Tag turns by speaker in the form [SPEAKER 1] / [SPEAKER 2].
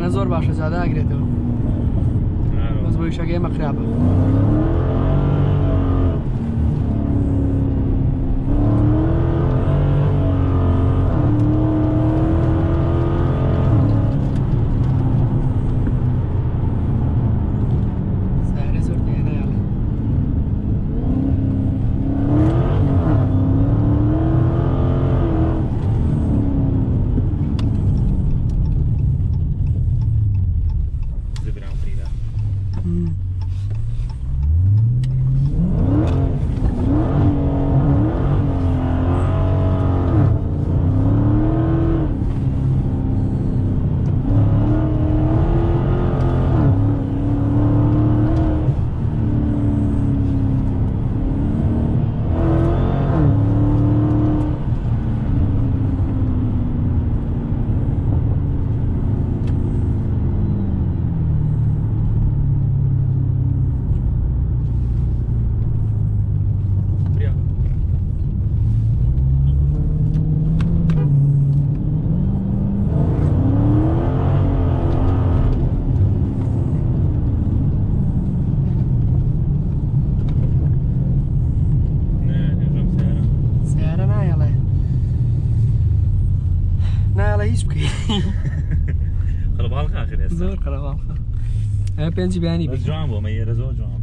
[SPEAKER 1] شتمانە زۆر باشە زیادە ئاگرێتەوە بەس بۆ وشەکە ئێمە خراپە
[SPEAKER 2] قەڵەباڵقە آخر ئێستا
[SPEAKER 1] زۆر قەڵەباڵقە پێنجی بیانی
[SPEAKER 2] بەس جوان بوو ئەمە ئێرە زۆر جوان